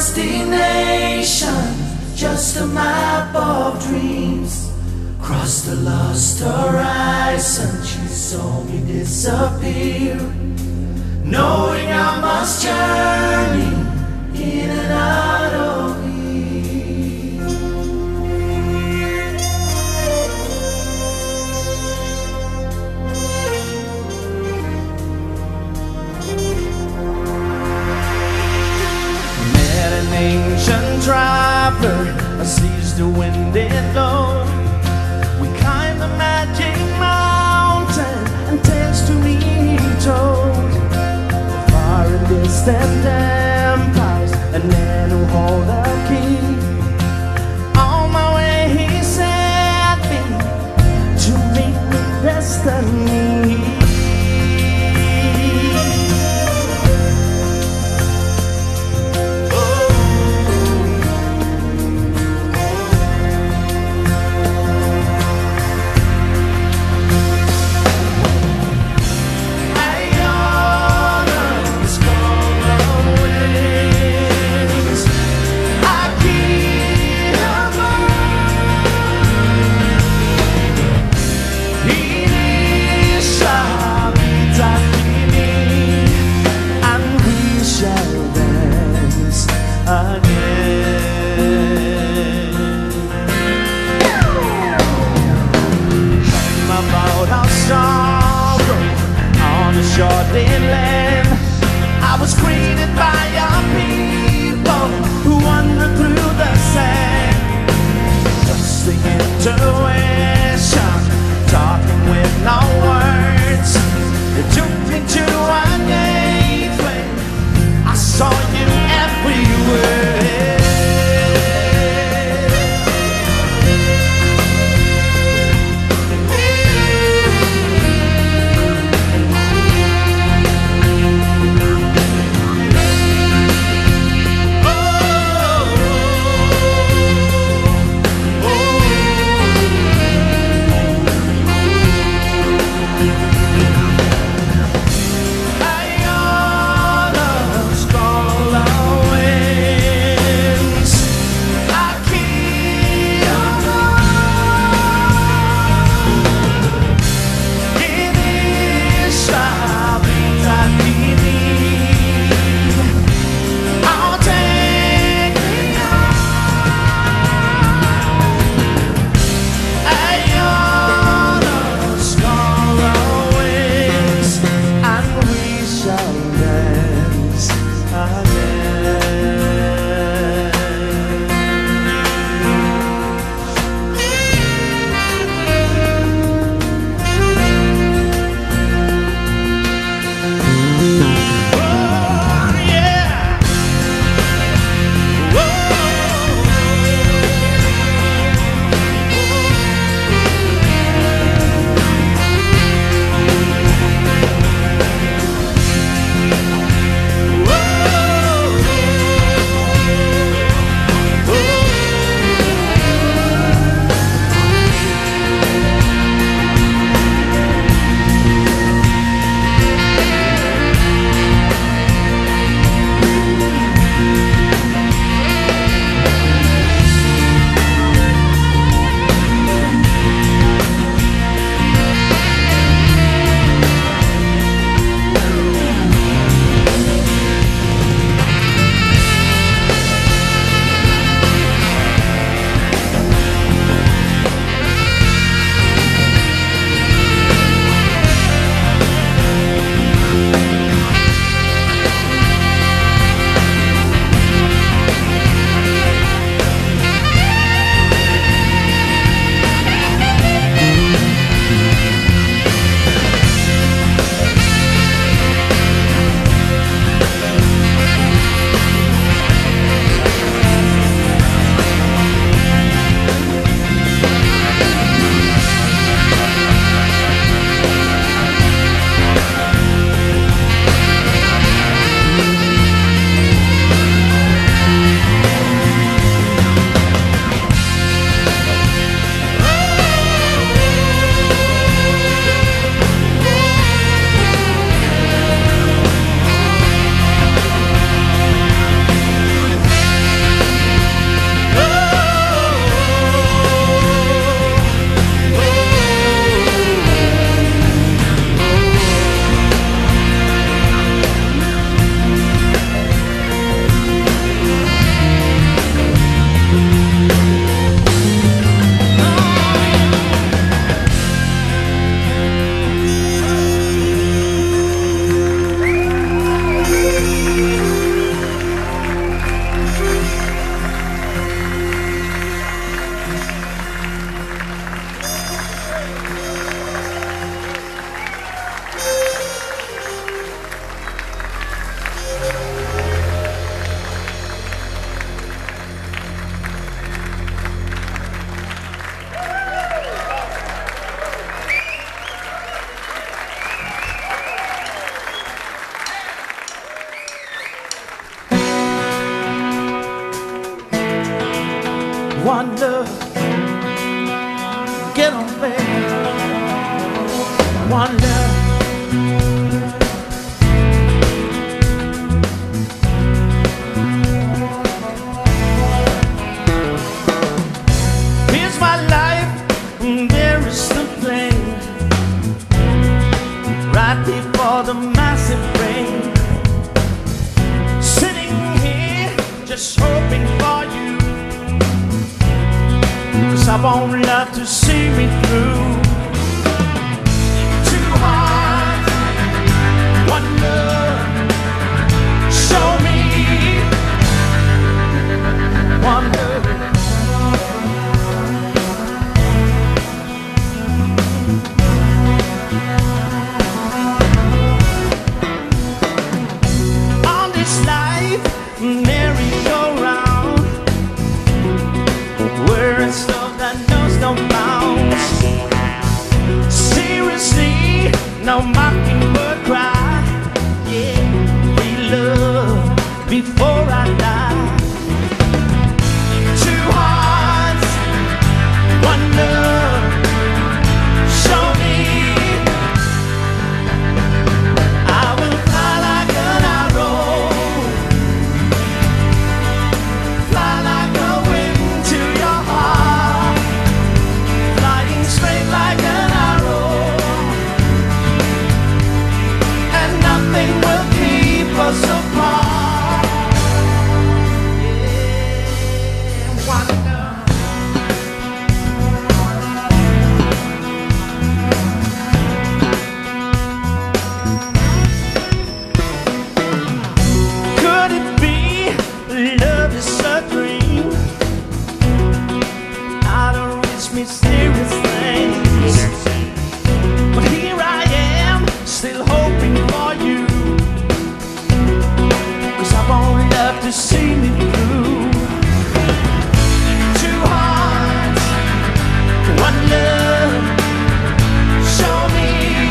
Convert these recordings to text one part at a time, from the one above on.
destination, just a map of dreams. Crossed the lost horizon, she saw me disappear, knowing I must journey in and out of here. Met an ancient traveler, sees the wind it blows. We climbed the magic mountain and tales to me he told. Far and distant empires, and men who hold the key. On my way he sent me to meet with destiny. Short inland, I was greeted by young people who wandered through the sand. Just the intuition, talking with no words. It took me to a gateway. I saw you everywhere. Strong love. Wonder, get on there. Wonder. Here's my life, there is the plane. Right before the massive rain. Sitting here, just hoping for you. 'Cause I won't love to see me through. Two hearts, one love. Show me one love. On this life, merry-go-round, where it's love that knows no bounds. Seriously, no mockingbird cry. Yeah, we love before I die. Two hearts, one love. Show me. I will fly like an arrow, fly like a wind to your heart, flying straight like an arrow, and nothing will keep us apart. Yeah, wonder. Could it be love is a dream out of its mysterious things? But here I am, still hoping for you. 'Cause I won't love to see me through. Two hearts, one love. Show me.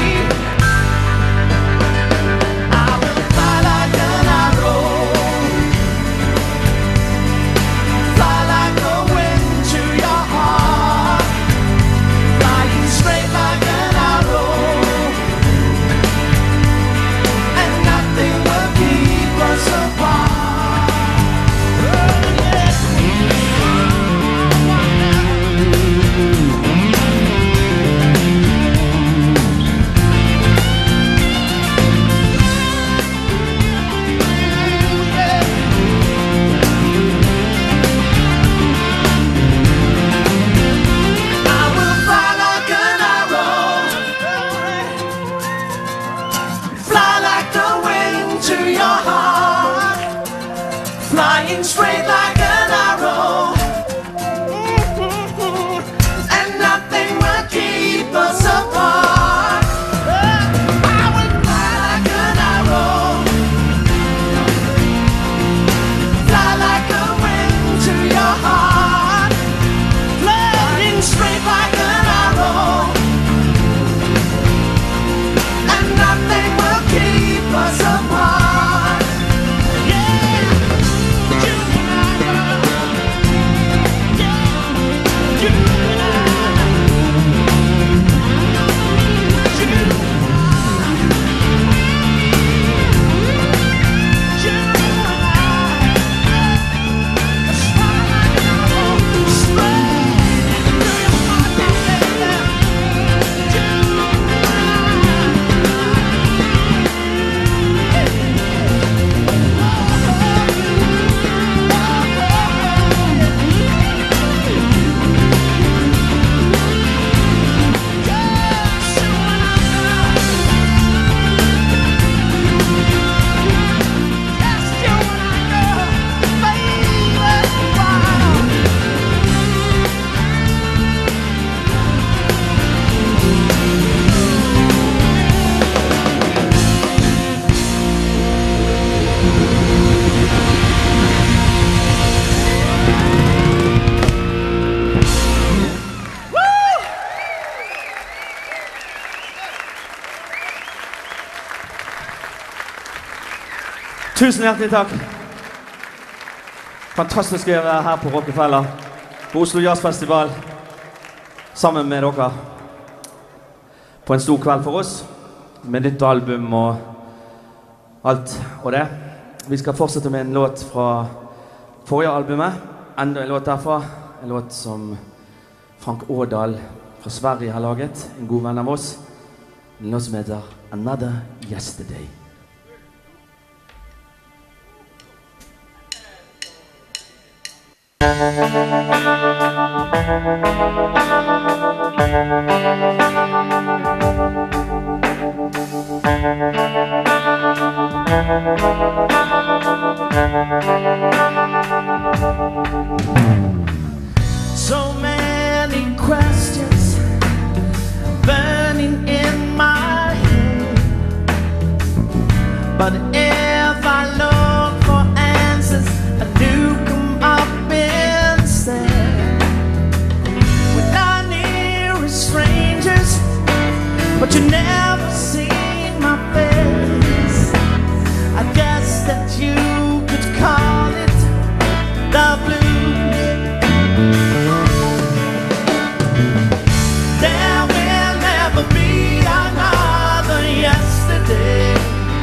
I will fly like an arrow, fly like a wind to your heart, flying straight like an arrow, and nothing will keep us apart. Oh, yeah. I will fly like an arrow, fly like the wind to your heart, flying straight like an arrow, and nothing will keep us apart. I will fly like an arrow, fly like a wind to your heart, flying straight like an arrow, and nothing will keep us apart. Yeah, you and I, girl. Yeah, you and I. Tusen hjertelig takk. Fantastisk å være her på Rockefeller. på Oslo Jazz Festival sammen med dere på en stor kveld for oss med nytt album og alt og det. Vi skal fortsette med en låt fra forrige albumet, enda en låt derfra, en låt som Frank Ådahl fra Sverige har laget, en god venn av oss, en låt som heter Another Yesterday. So many questions burning in my head, but if I look for answers, I do come up instead. We're not near as strangers, but you never seen my face. I guess that you could call it the blues. There will never be another yesterday.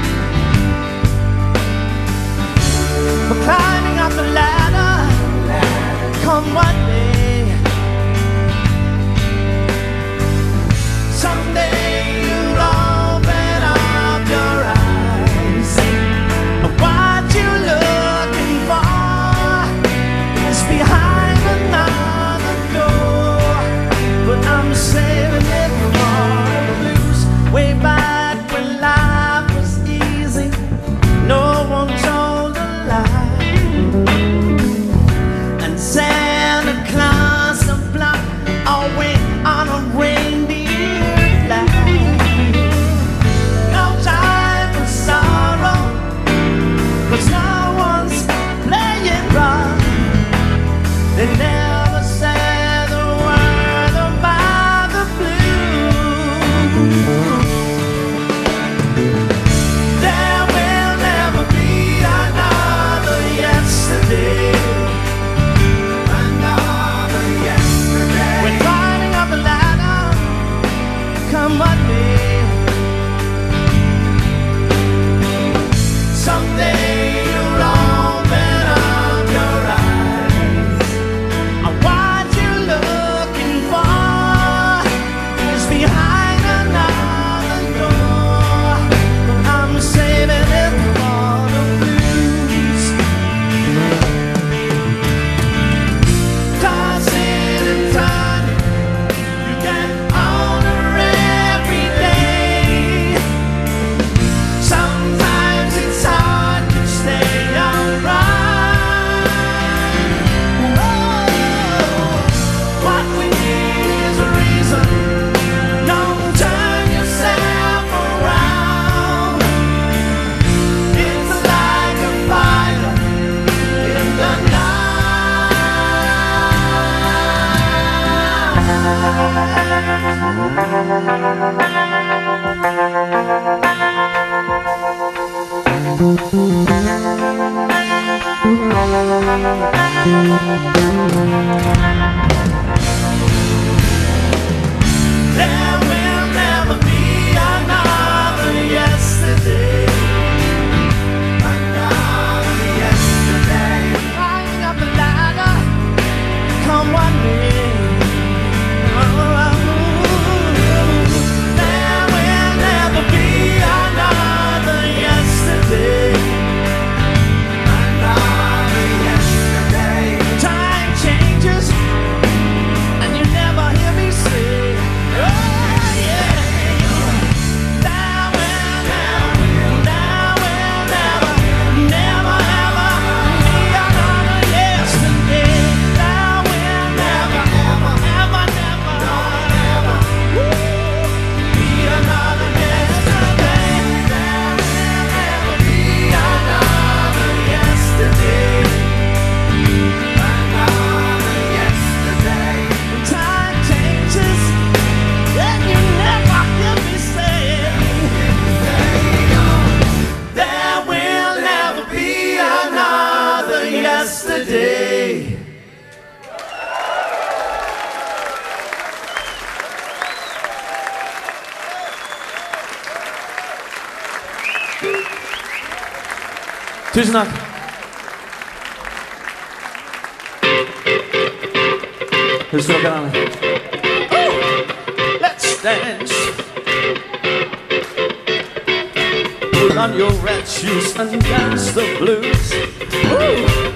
We're climbing up the ladder, come what may. Someday you'll open up your eyes, and what you're looking for is behind another door. But I'm saving it for the blues. Way back when life was easy, no one told a lie, and Santa Claus and Block all went on a reindeer flight. No time for sorrow, 'cause no one's playing right. They never said a word about the blues. There will never be another yesterday. Another yesterday. We're climbing up the ladder, come what may. Someday you'll open up your eyes, and what you're looking for is behind another door. But I'm saving it for the blues. Tossing and turning, you get older every day. Sometimes it's hard to stay alright. What we need is a reason. Don't turn yourself around. It's like a fire in the There will never be another yesterday. Another yesterday. Climbing up the ladder, come what may. There will never be another yesterday. Another yesterday. Time changes, Tusind tak. Husk dere, Anne. Let's dance. Put on your red shoes and dance the blues. Woo!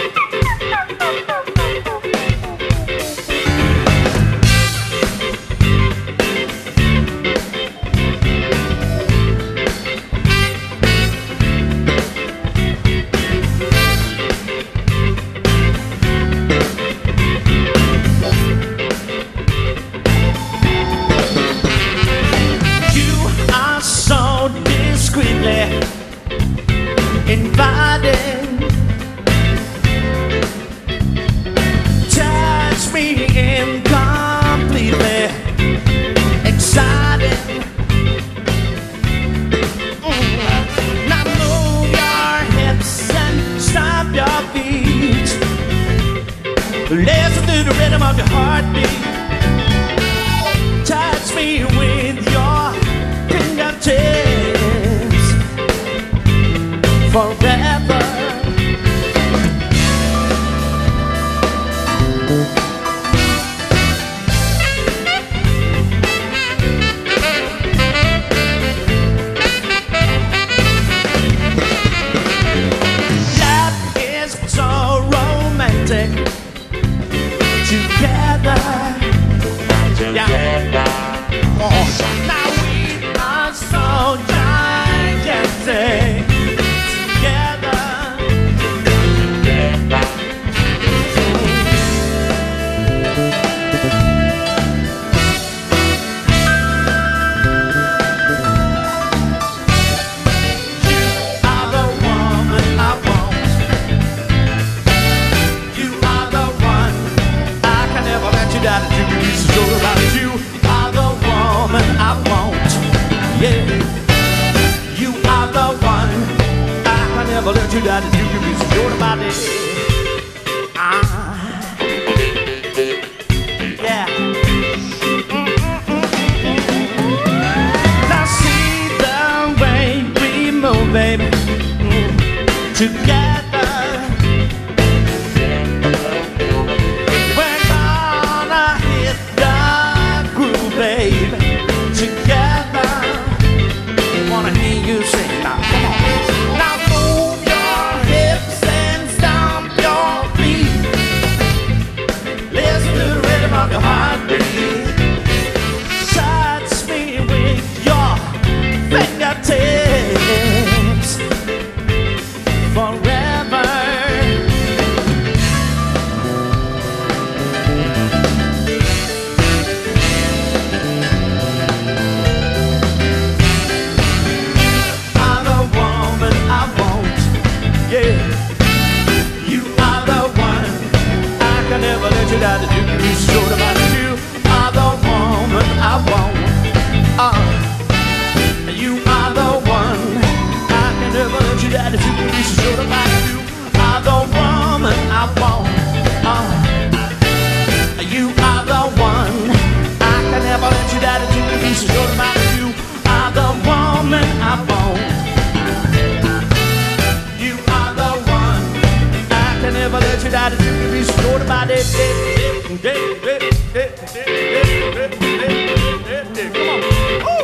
Inviting, touch me incompletely, exciting. Now move your hips and stop your feet. Listen to the rhythm of your heartbeat. Touch me with your fingertips. Forever. Life is so romantic together. Yeah. Oh, now we are so gigantic. Never let you down, you can be secure about it. Yeah. Now see the way we move, baby, together. We're gonna hit the groove, baby, together. Wanna hear you sing now. Come on. Now move your hips and stomp your feet. Listen to the rhythm of your heartbeat. Touch me with your fingertips. Forever. That you can be sure about you are the woman I want. You are the one. I can never let you down. That you can be sure about you are the woman I want. You are the one. I can never let you down. That you can be sure about you are the woman I want. You are the one. I can never let you down. That you can be sure about it. Come on. Ooh.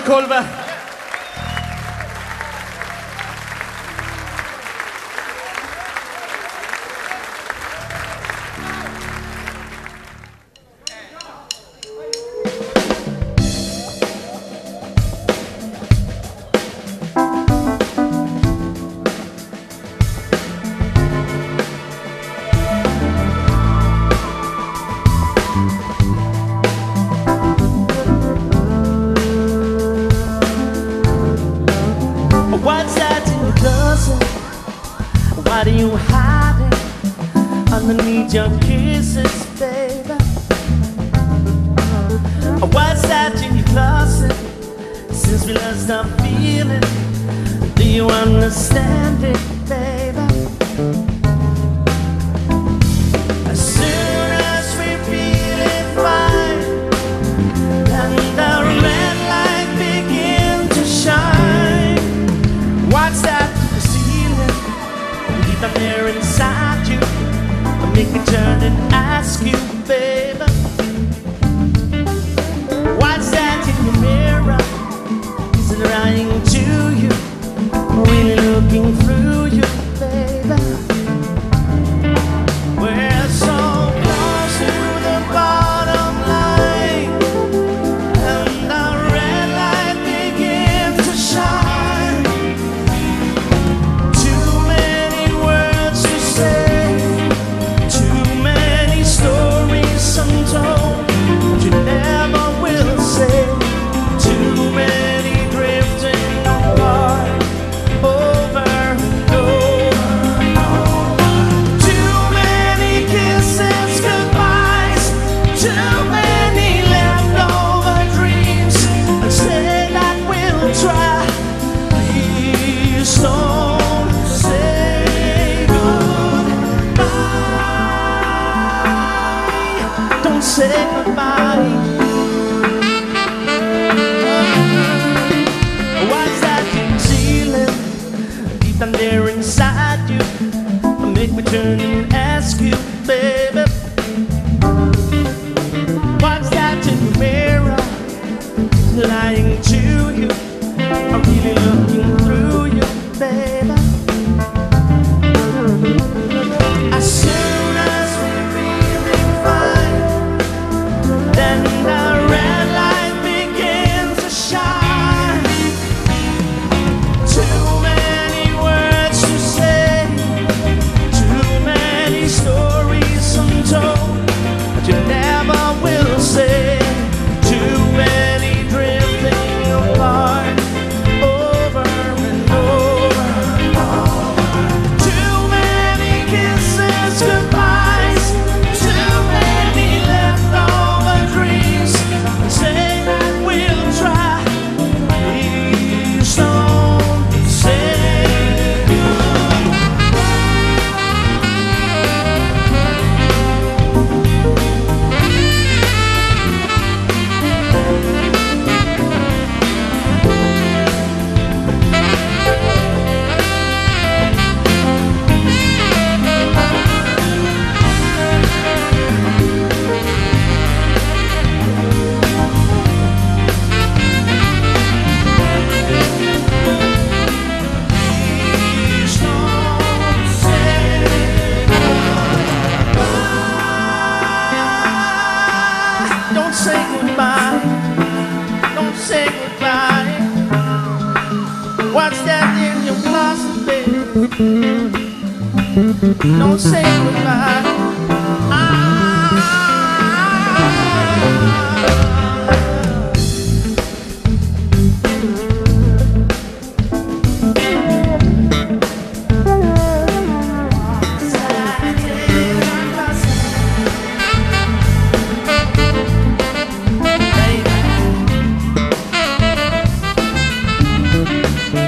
Kolberg. What's that in your closet? What are you hiding underneath your kisses, baby? What's that in your closet? Since we lost our feeling, do you understand it, baby? As soon as we feel it fine and the red light begin to shine, what's that to the ceiling? Deep down there inside you, make me turn and ask you, baby. What's that in your mirror? Is it lying to you? Or really looking through you, baby? We're so close to the bottom line, and the red light begins to shine. Too many words to say, too many stories untold, but you never will say. Too many drifting apart, over and over. Too many kisses, goodbyes, too many leftover dreams. I say that we'll try. Please don't say goodbye. Don't say goodbye. What's that you're feeling deep down there inside you? Make me turn and ask you, baby. What's that in the mirror lying to you? I'm really looking through you, baby. As soon as we really find, then the red light begins to shine. Too many words to say, too many stories untold, but you never will say. Too many drifting apart, over and over. Too many kisses, goodbyes, too many leftover dreams. Say that we'll try. Please don't say goodbye. Please don't say goodbye. Don't say goodbye. Don't say goodbye. What's that in your closet, baby? Don't say goodbye.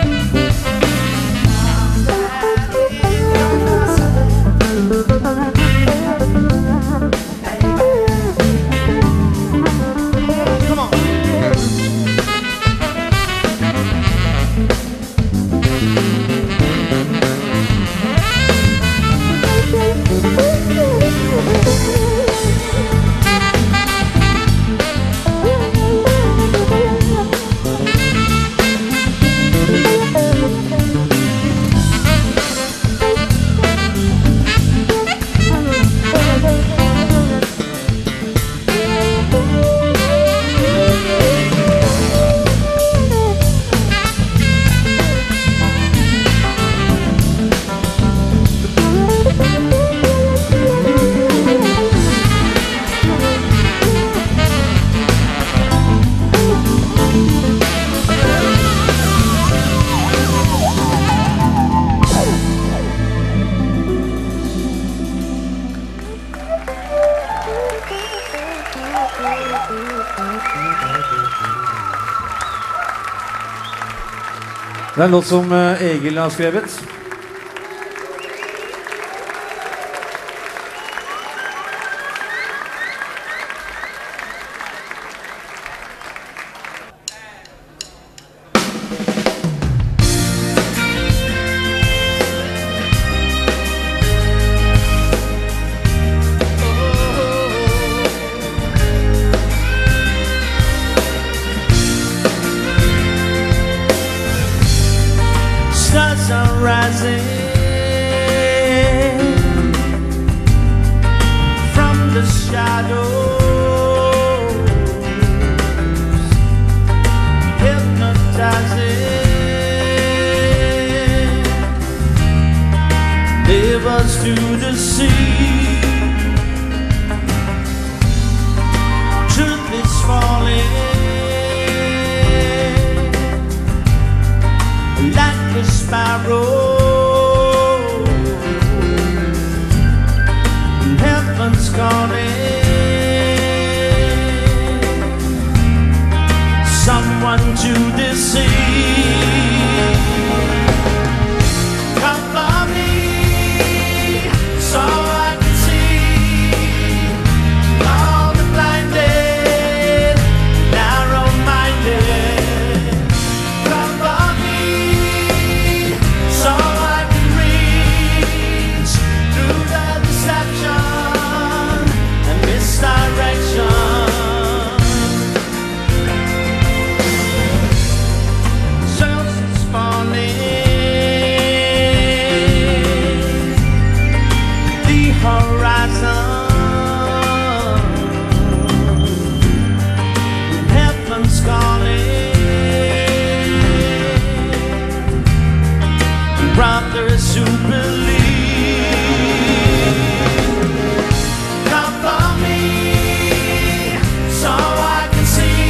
Baby. Det er en låt som Egil har skrevet. Stars are rising from the shadows, hypnotizing, neighbors to the sea. Truth is falling like a sparrow. Heaven's calling someone to deceive. Come for me so I can see all the blinded, narrow-minded. Come for me so I can reach through the deception and misdirection. Shells is falling, the horizon, heaven's calling, brothers who believe. Come for me so I can see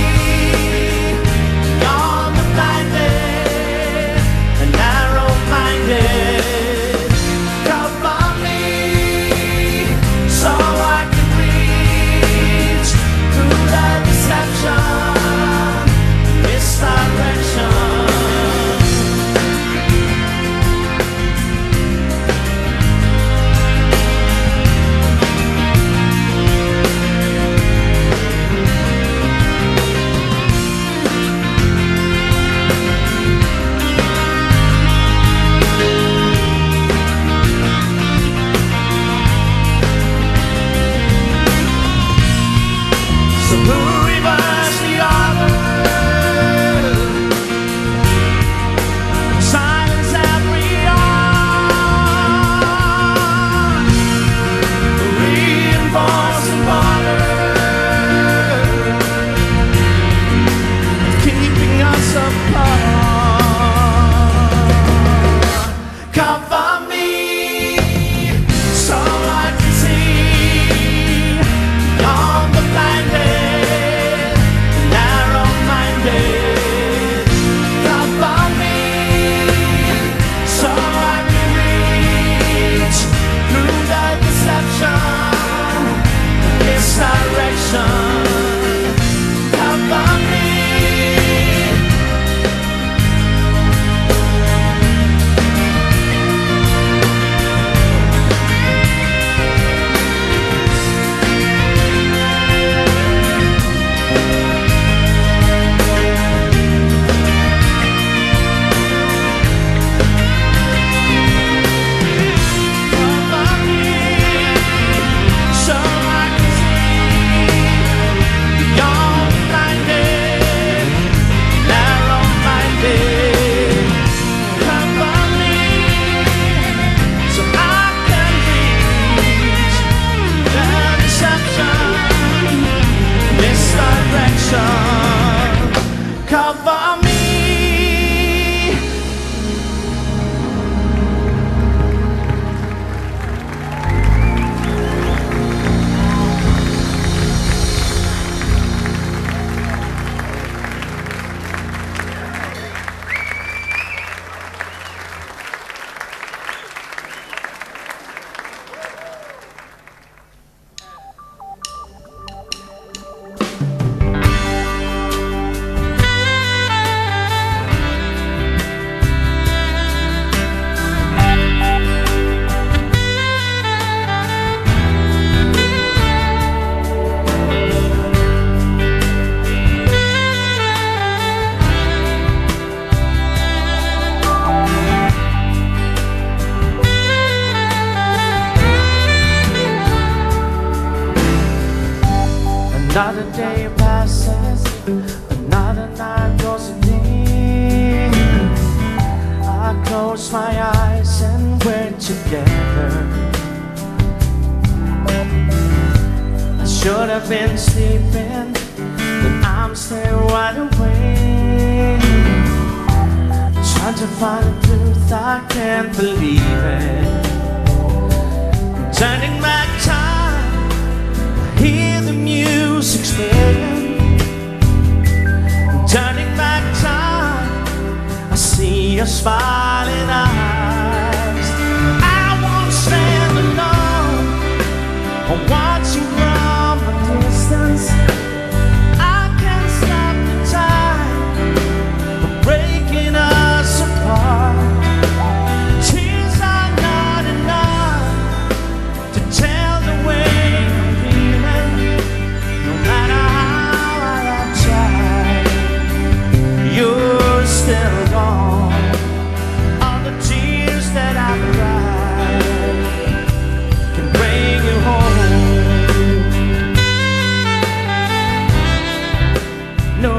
beyond the blinded and narrow-minded. Come for me so I can reach through the deception, misdirection. Another day passes, another night goes dim. I close my eyes and we're together. I should have been sleeping, but I'm still wide awake, trying to find the truth, I can't believe it. I'm turning back time, I hear the music's playing. I'm turning back time, I see your smiling eyes. I won't stand alone, I'm watching from a distance. I can't stop the time from breaking us apart. Tears are not enough to tell the way I'm feeling. No matter how I have tried, you're still gone. All the tears that I've cried can bring you home. No.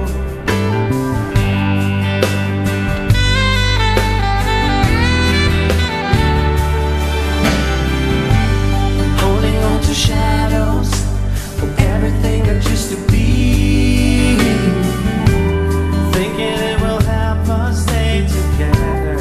Holding on to shadows of everything that used to be, thinking it will help us stay together.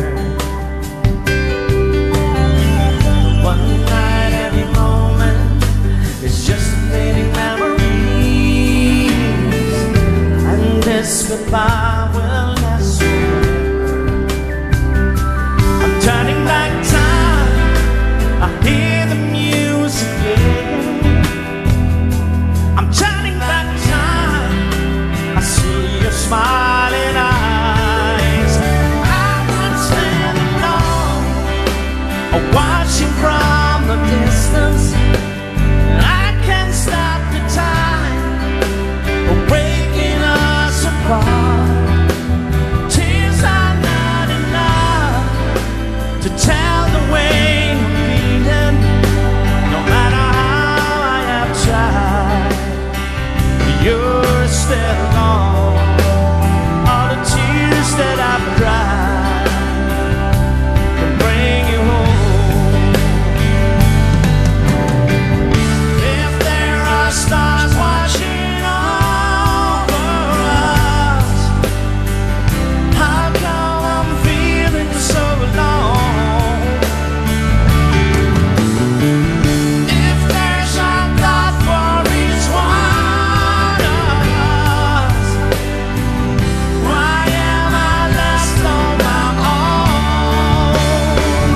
One night, every moment is just a fading memories, and this goodbye will last forever. I'm turning back time, I hear the music playing. I'm turning back time, I see your smiling eyes. I won't stand alone, or watching from a distance. I can't stop the time for breaking us apart. Tears are not enough to tell the way I'm feeling. No matter how I have tried, you're still gone. All the tears that I've cried can bring you home. If there are stars watching over us, how come I'm feeling so alone? If there's a God for each one of us, why am I left on my own?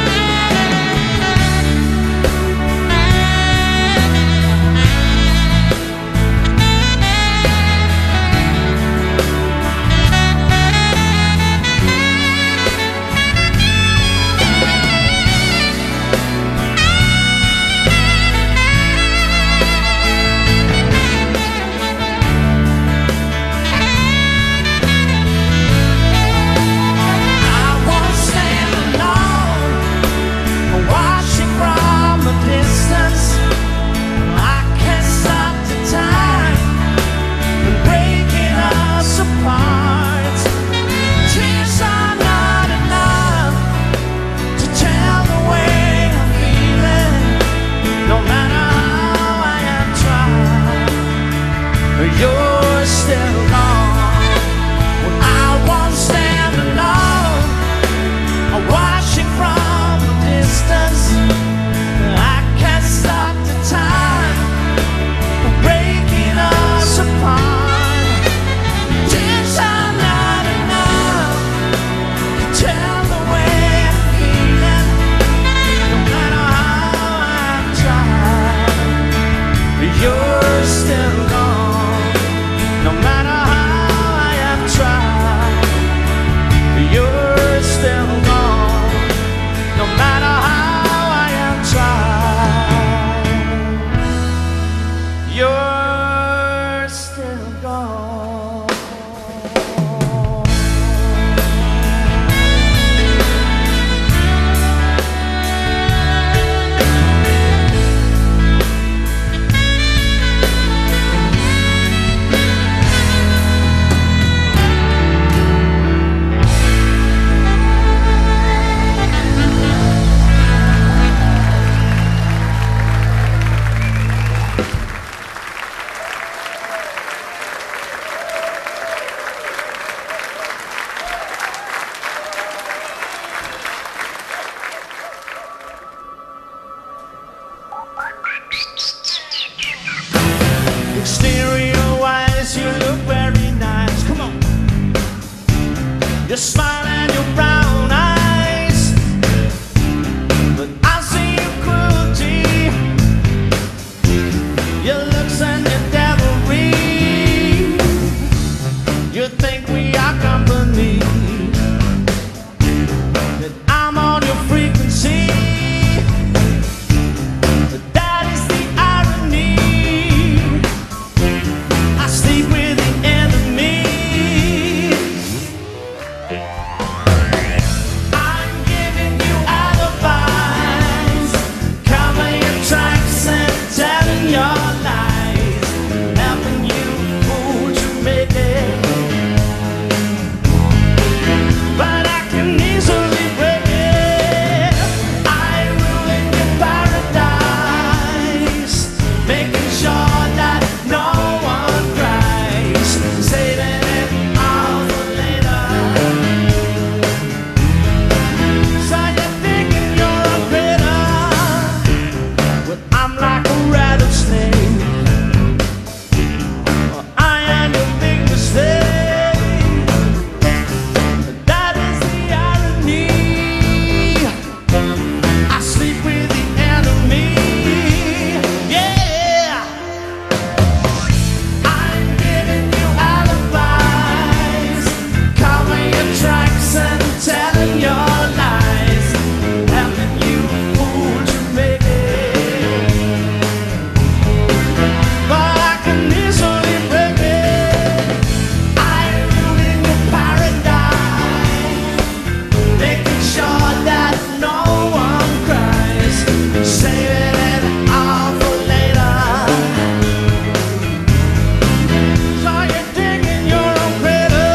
I won't stand alone, watching from a distance. I can't stop the time from breaking us apart. Tears are not enough to tell the way I'm feeling. No matter how I have tried, you're still gone. I won't stand alone, watching from a distance. I can't stop the time from breaking us apart. Tears are not enough to tell the way I'm feeling. No matter how I've tried, you're still gone. No matter how I have tried, you're still gone. No matter how I have tried, you're still gone. Exterior-wise, you look very nice. Come on. Your smile and your brown eyes, but I see your cruelty, your looks and your devilry. You think we are company, that I'm on your frequency, but that is the irony. I sleep with the enemy. I'm giving you alibis, covering your tracks and telling your lies, helping you fool to make it. But I can easily break it. I rule in your paradise, making sure that no one cries, saving it all for later. So you're thinking you're a critter, but I'm like a rattlesnake. Well, I am your big mistake, but that is the irony. I sleep with the enemy. Yeah, I'm giving you alibis, covering your tracks and telling your lies, helping you fool to make it. But I can easily break it. I rule in your paradise, making sure that no one cries, saving it all for later. So you're thinking you're a critter,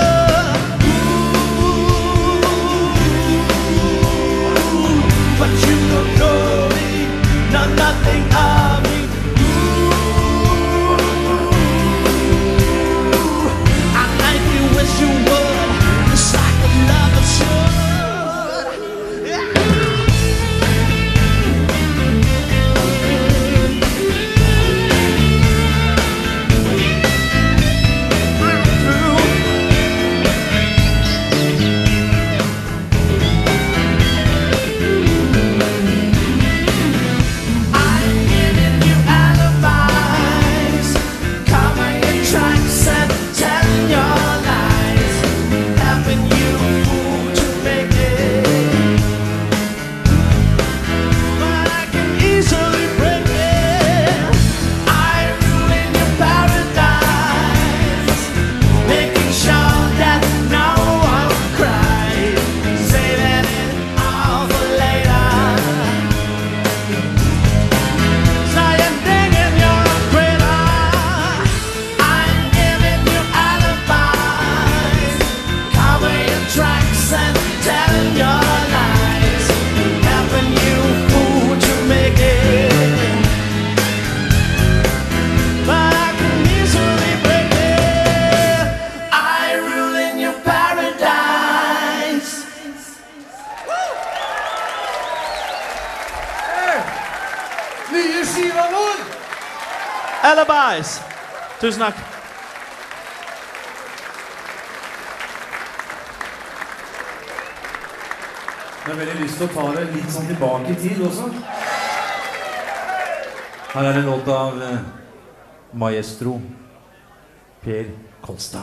but you don't know me, know nothing of me. I like you, wish you would, just like a lover should. Yeah. I'm giving you alibis, covering your tracks and telling your lies, helping you fool to make it. But I can easily break it. I rule in your paradise, making sure that no one cries, saving it all for later. So you're thinking you're a critter. I'm giving you alibis, covering your tracks and telling your lies, helping you fool to make it. But I can easily break it. I rule in your paradise. Nye skiva vår! Alibis. Tusen takk. Jeg har veldig lyst til å ta det litt sånn tilbake i tid også. Her er en låt av Maestro Per Kolstad.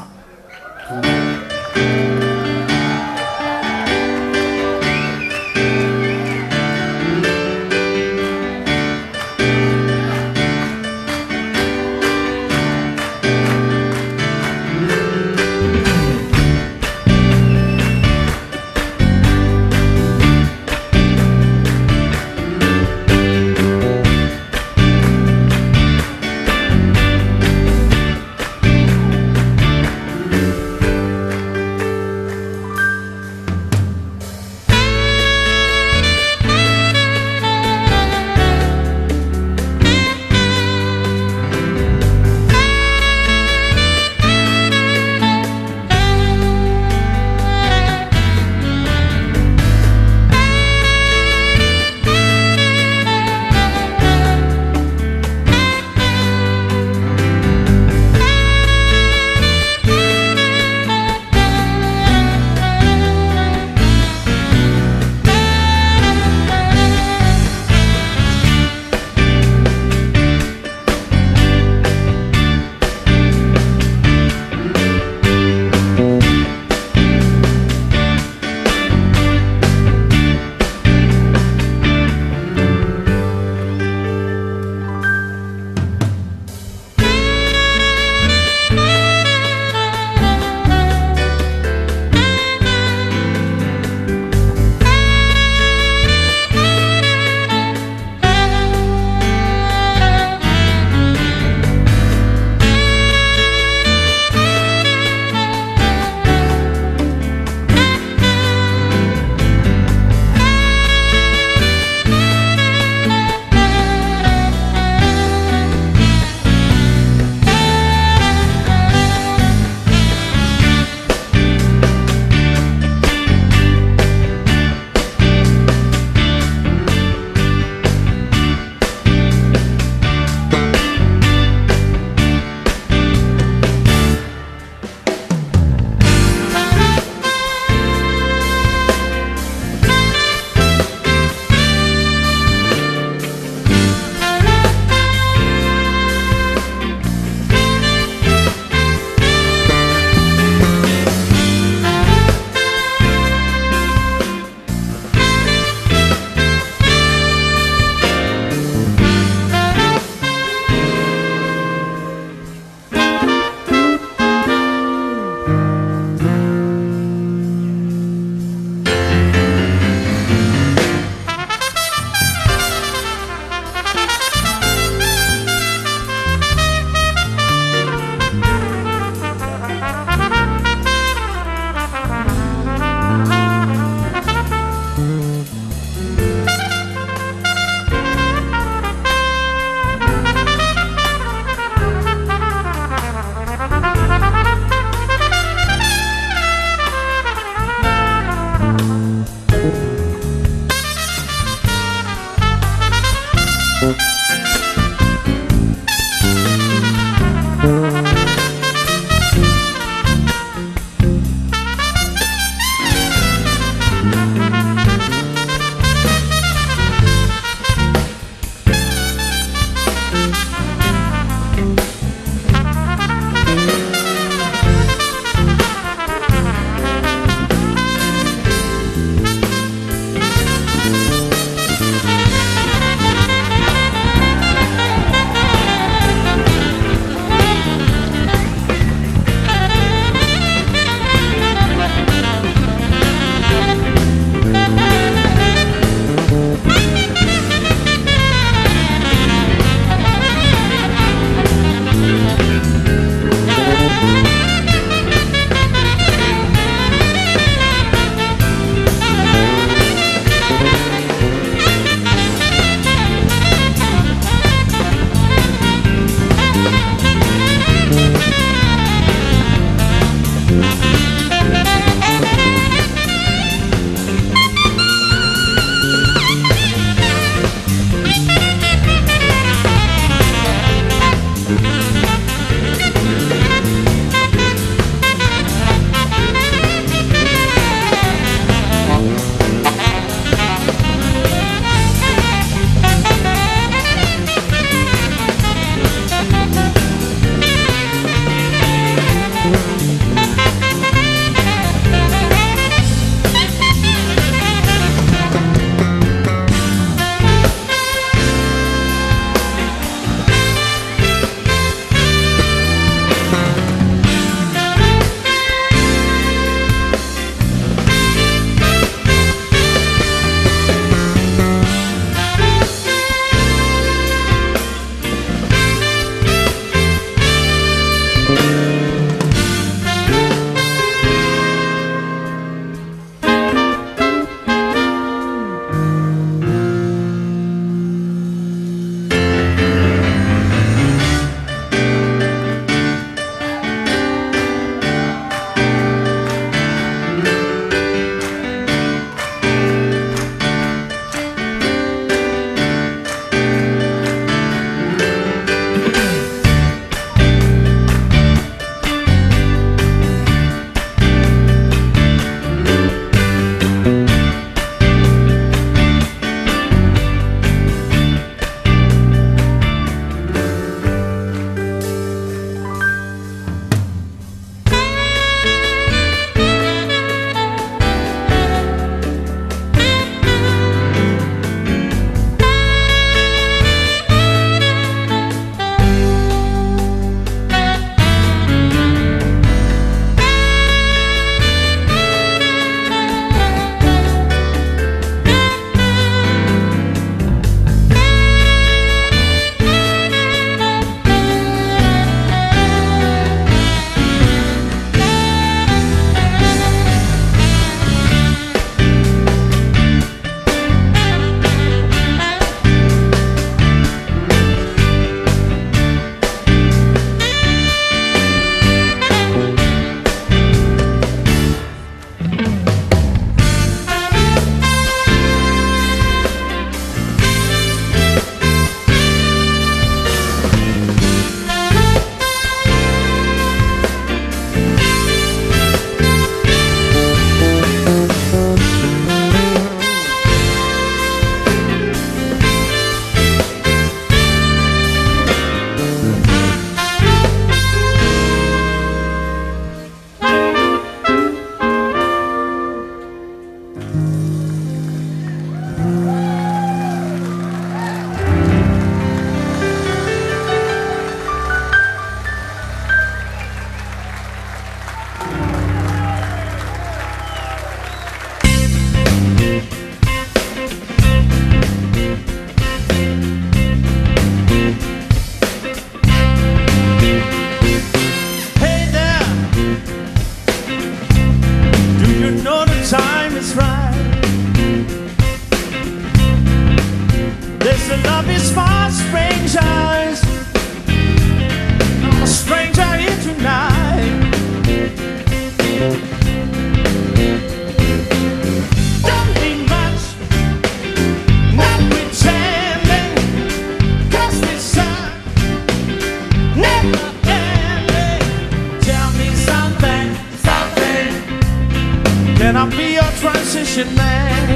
I be your transition man?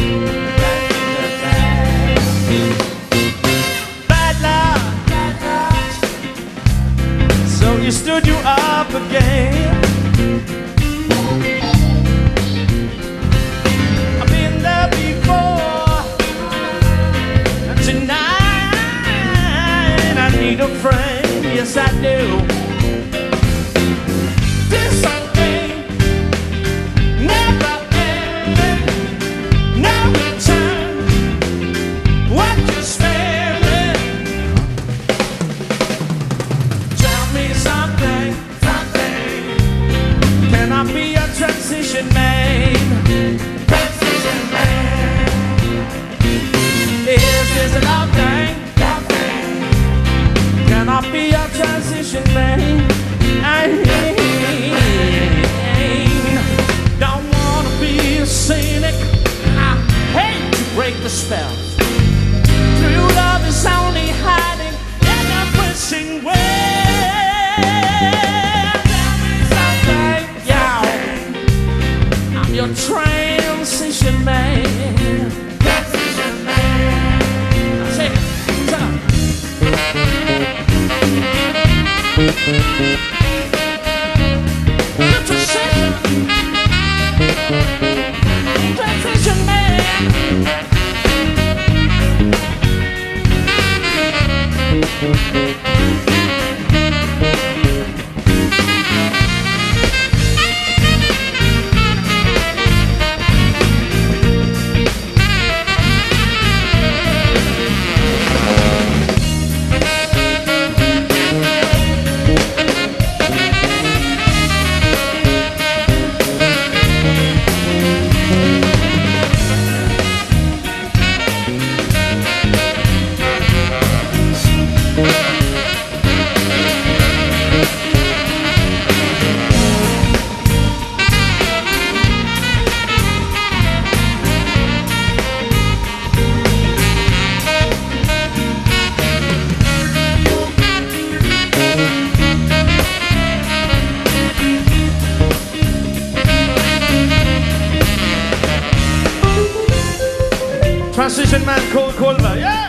Bad luck. So you stood you up again. I've been there before, and tonight I need a friend. Yes, I do. Transition man. Transition man. Is this a love thing? Love thing. Can I be a transition man? I don't wanna be a cynic. I hate to break the spell. True love is only hiding in a wishing way. Your transition man. Transition man. Say it. Shut up. Your transition. Transition man. Transition man, Cole Culver, yeah!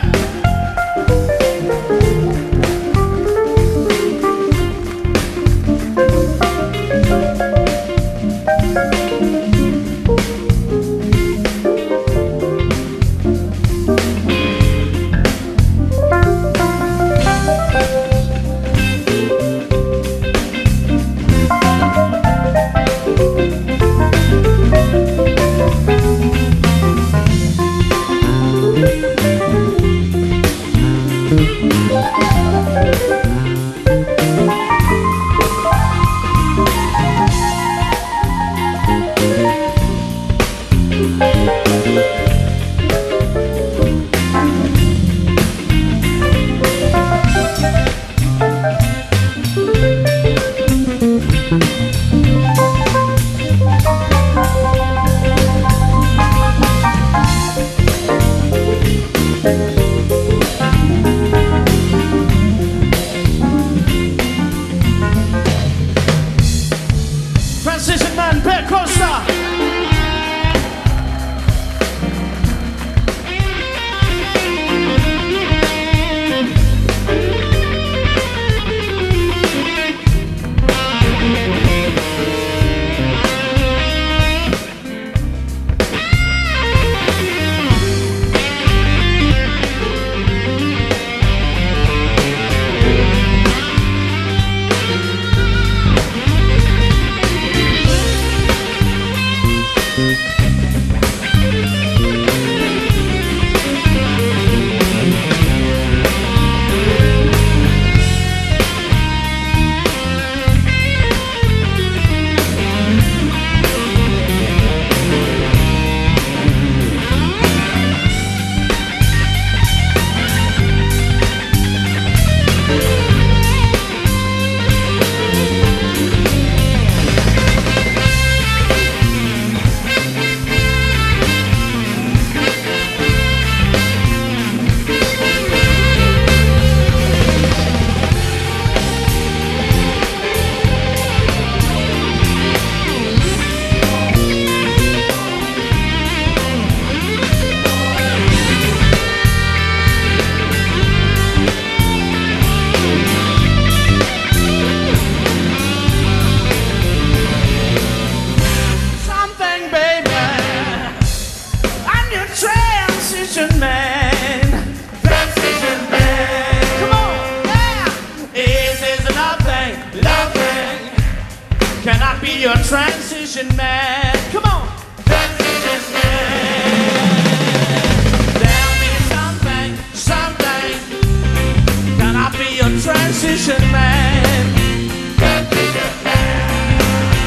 be a transition man. Come on, transition man. There'll be someday, can I be a transition man? Transition man.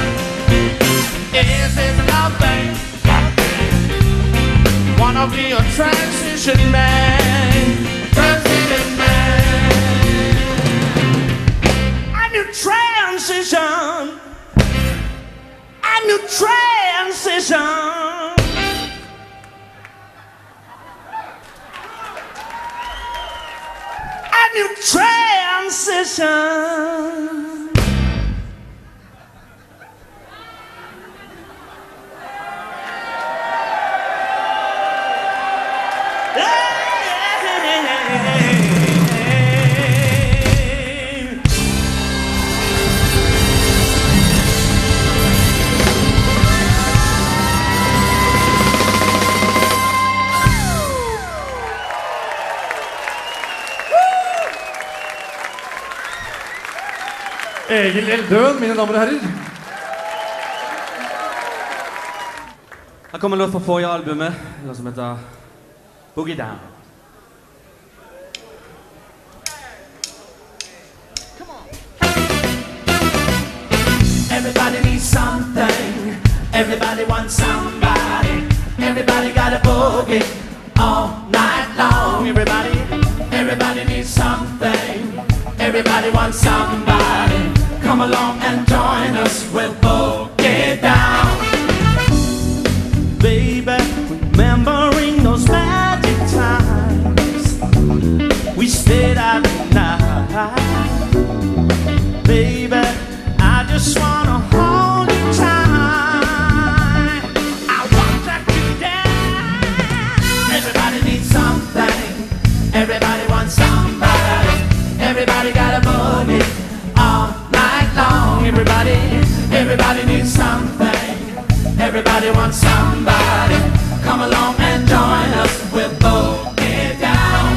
Is this love thing? Wanna be a transition man. Transition man. A new transition. A new transition. A new transition. Egil Eldøen, mine damer og herrer. Her kommer en låt fra forrige albumet, en som heter Boogie Down. Come on. Everybody needs something. Everybody wants somebody. Everybody got a boogie all night long. Everybody needs something. Everybody wants somebody. Come along and join us with Boogie Down. Baby, remembering those magic times we stayed out at night. Baby, I just wanna hold you tight. I won't let you down. Everybody needs something. Everybody wants somebody. Everybody got a boogie all night long. Everybody needs something. Everybody wants somebody. Come along and join us with Boogie Down.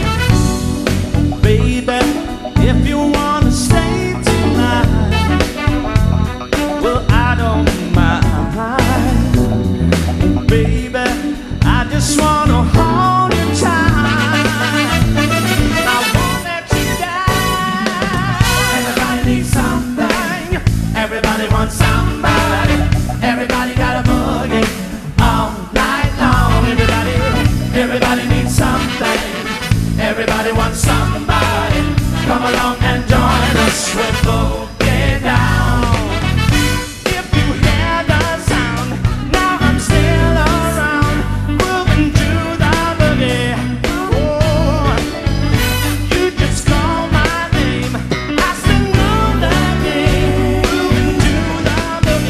Baby, if you wanna stay tonight, well, I don't mind. Baby, I just wanna hold you tight. I won't let you down. Everybody needs something. Everybody wants somebody. Everybody got a boogie all night long. Everybody needs something. Everybody wants somebody. Come along and join us with Boogie Down. If you hear the sound, now I'm still around, moving to the boogie. Oh, you just call my name, I still know the game. Moving to the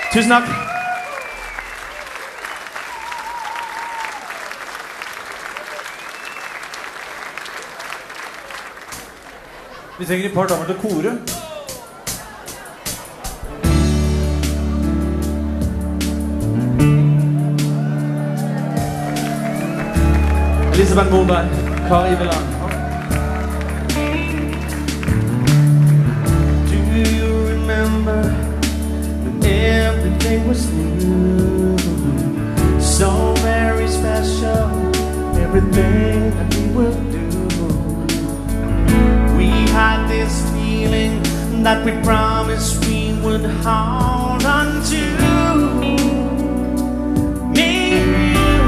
Tusen takk. Vi trenger et par damer til kore. Elisabeth Moberg, Kari Iveland. Do you remember when everything was new? So very special, everything that we would do. We had this feeling that we promised we would hold on to. Me and you,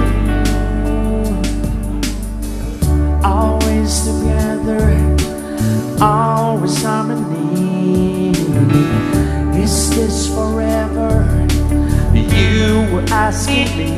always together, always harmony. Is this forever? You were asking me.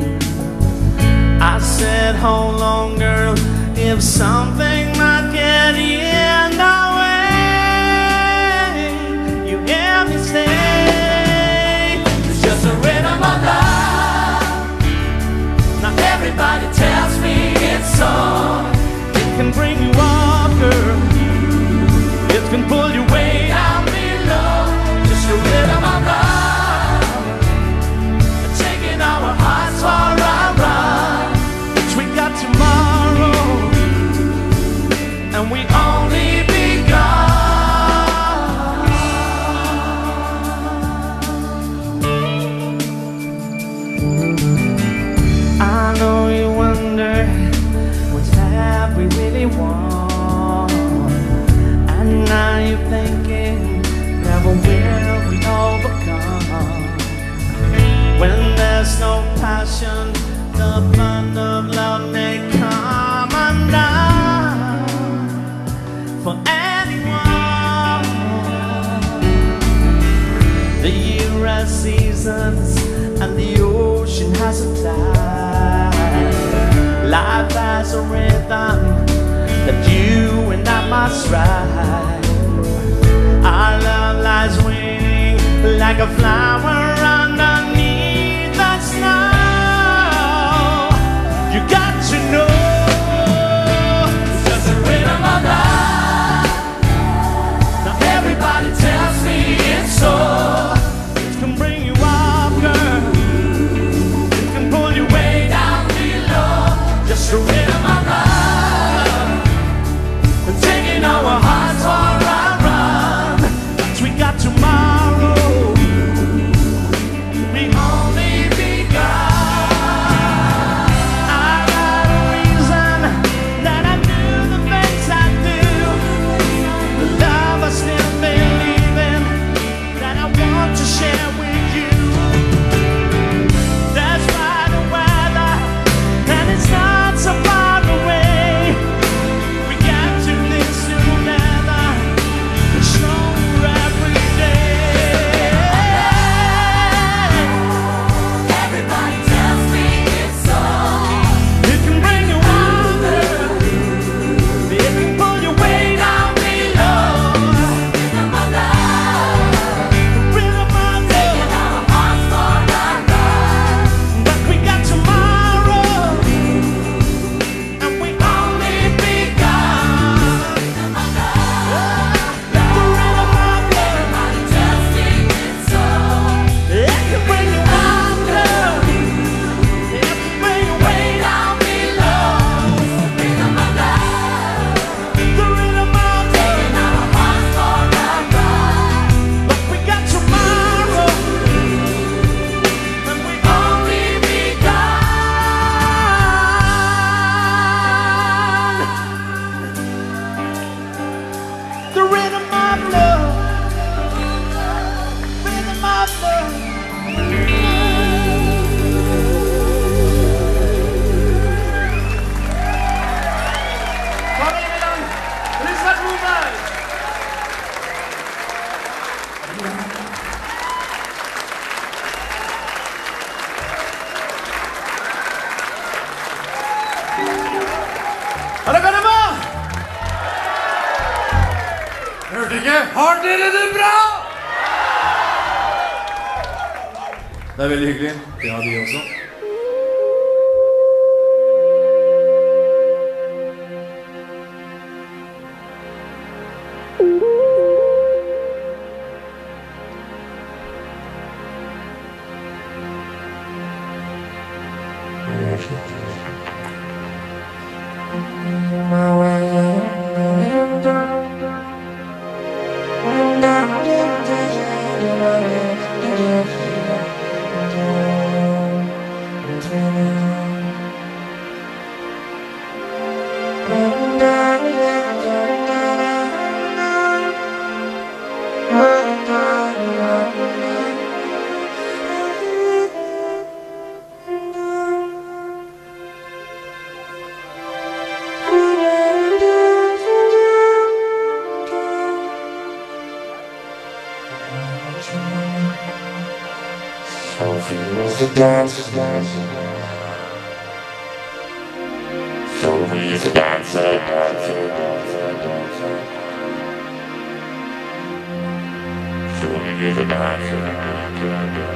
I said, hold on, girl, if something might get in our way, you hear me say, it's just a rhythm of love. Now everybody tells me it's so. It can bring you up, girl. It can pull you way down below. Just a rhythm of love, taking our hearts for a run. We got tomorrow, and we only begun. I know you wonder, what have we really won? And now you're thinking, never will we overcome. When there's no passion, the fun of love may come undone for anyone. The year has seasons and the ocean has a tide. Life has a rhythm that you and I must ride. Our love lies waiting like a flower underneath the snow. You got to know, it's just a rhythm of love. Now everybody tells me it's so. It can bring you up, girl. It can pull you way down below. Just a rhythm of love, and taking our hearts for a run. But we got tomorrow. We only begun. Hørte ikke? Har dere det bra? Det er veldig hyggelig. Det har vi også. Sophie's a dancer. Sophie's a dancer.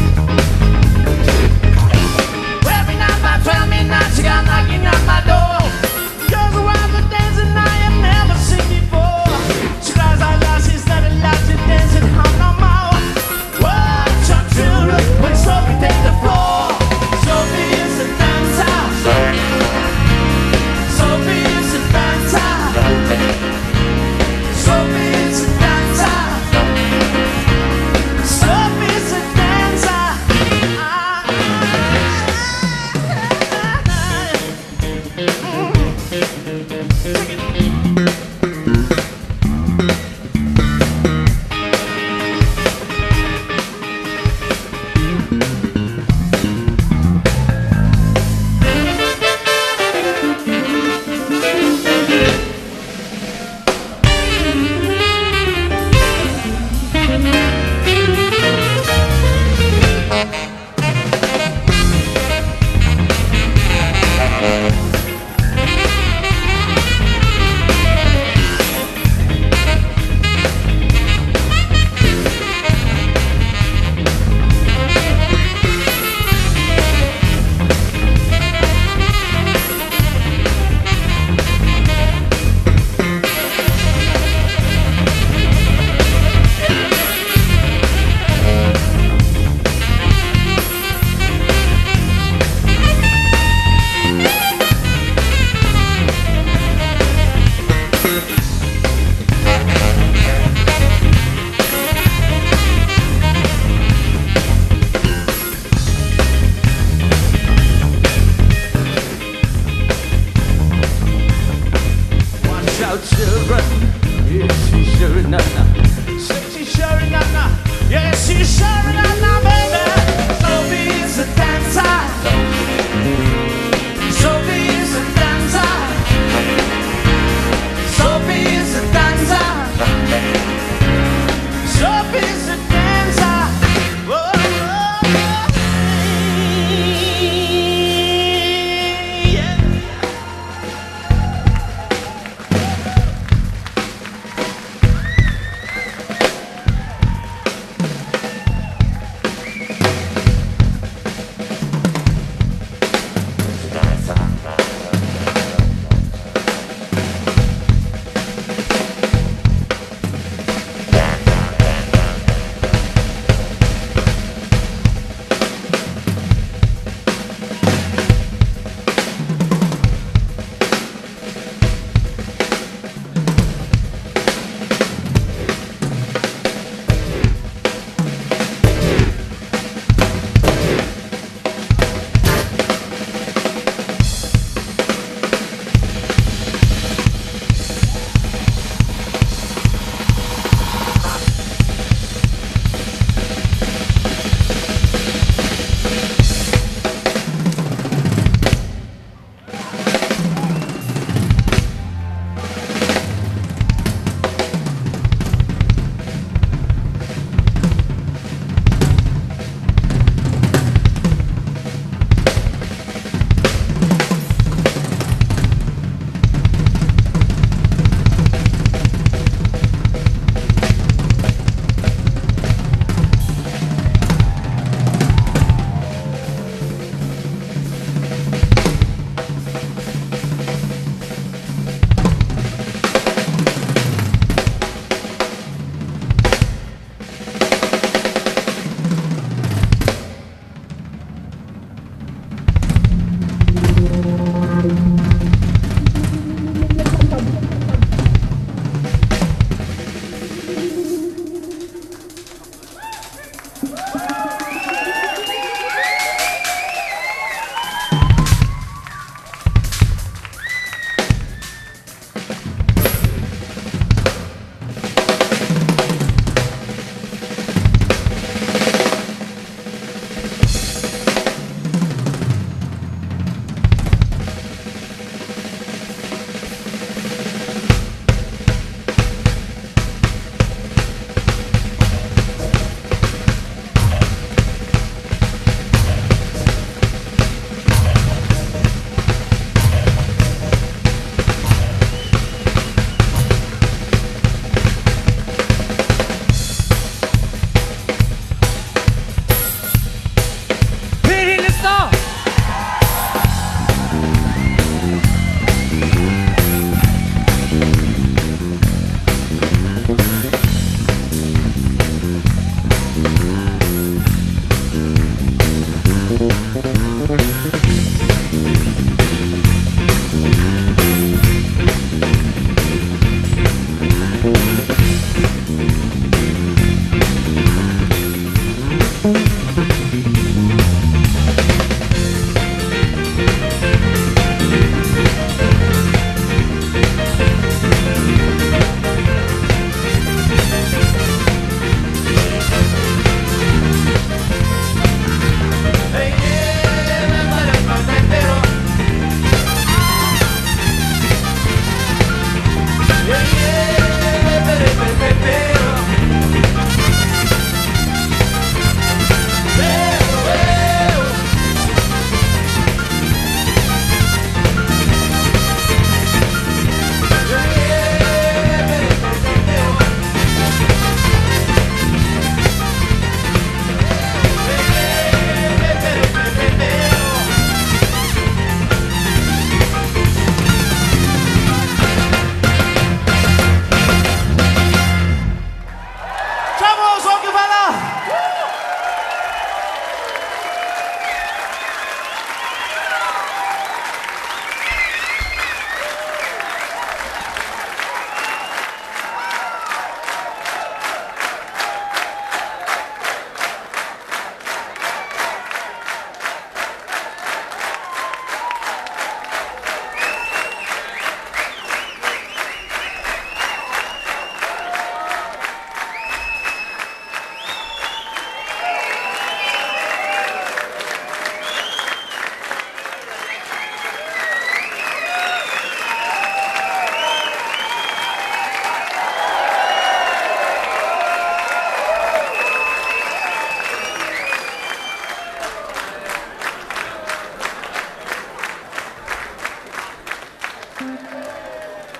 Every night by 12 midnight, she got knocking at my door.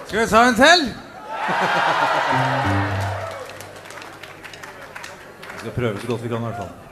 Skal vi ta en til? Vi skal prøve så godt vi kan i hvert fall.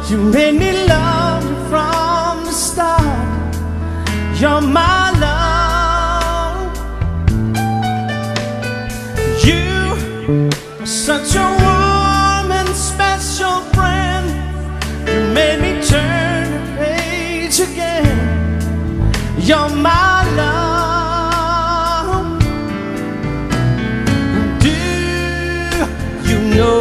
You made me love you from the start. You're my love. You are such a warm and special friend. You made me turn the page again. You're my love. Do you know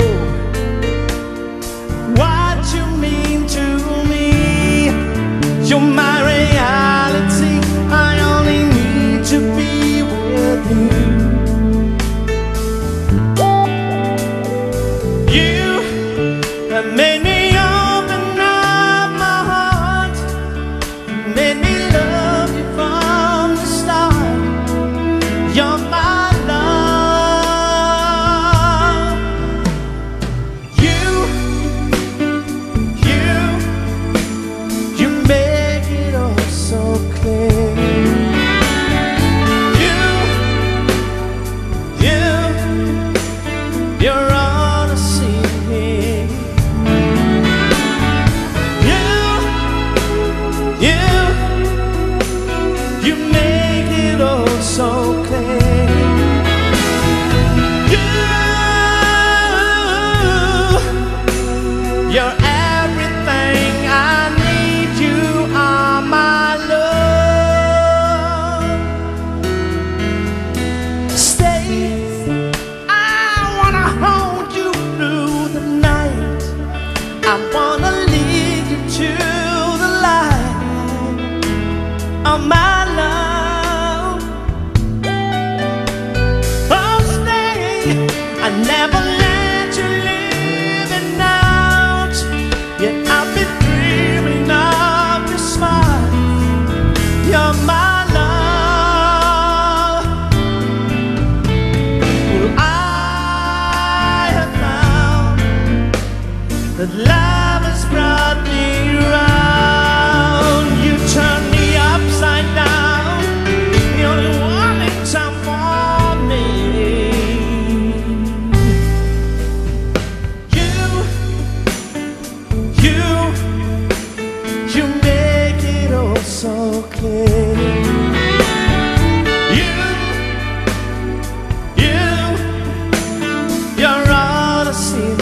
what you mean to me? You're my reality. I only need to be with you. You have made me open up my heart. You made me love you from the start. You're my love. You make it all so clear. You're all I see here. You make it all so clear. You're everything I need. You are my love. Stay. I wanna hold you through the night. I wanna lead you to the light of my love. Oh, stay. I never let you live it out. Yet I've been dreaming of your smile. You're my love. Well, I have found that love has brought me round. You turned me upside down. The only one in time for me. You make it all so clear. You're all I see.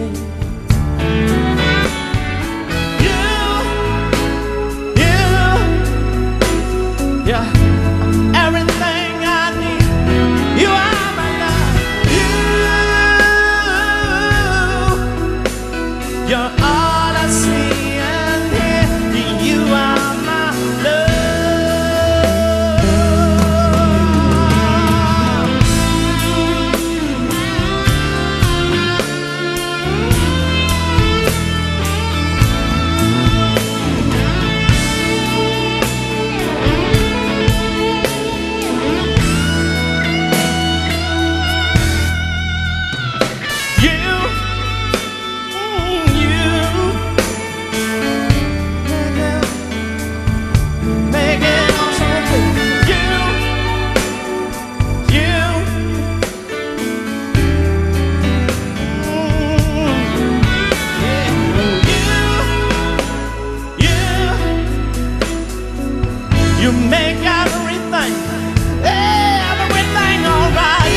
Yeah, everything I need. You are my love. You're all I see and hear. You are my love. Make it all so clear. You make everything alright.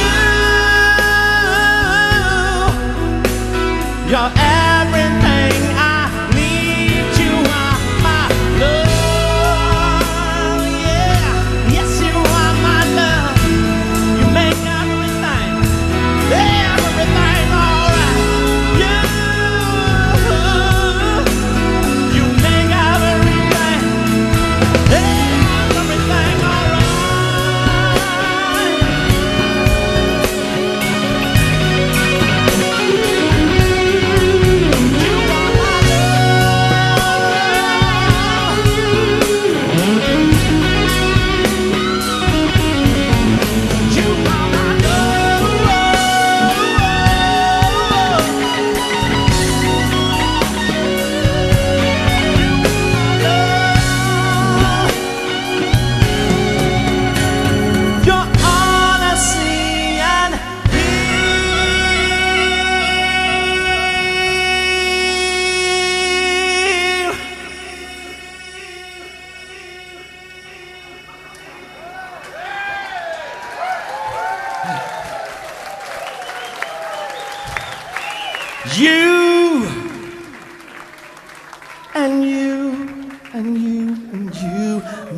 You're everything I need. You are my love. Yeah, yes, you are my love. You make everything alright. You make everything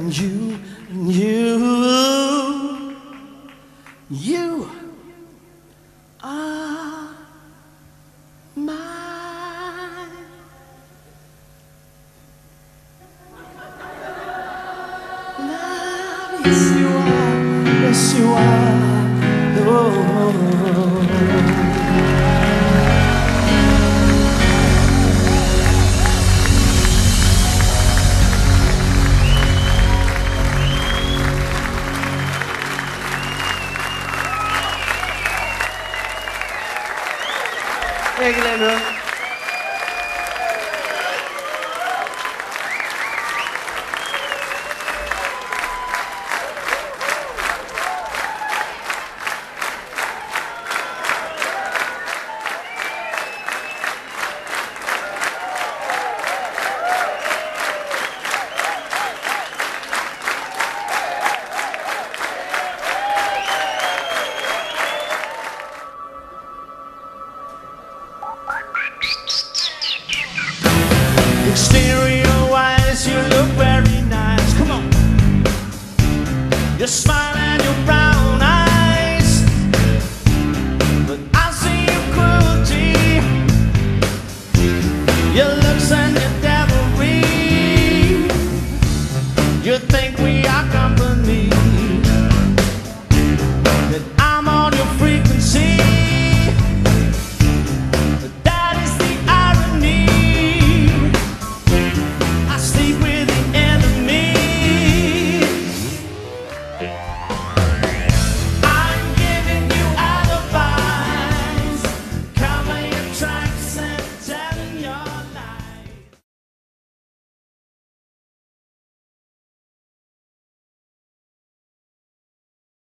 you are mine. Love, yes you are, yes you are. Oh. Glenn. Exterior-wise, you look very nice. Come on. Your smile and your brown eyes, but I see your cruelty, your looks and your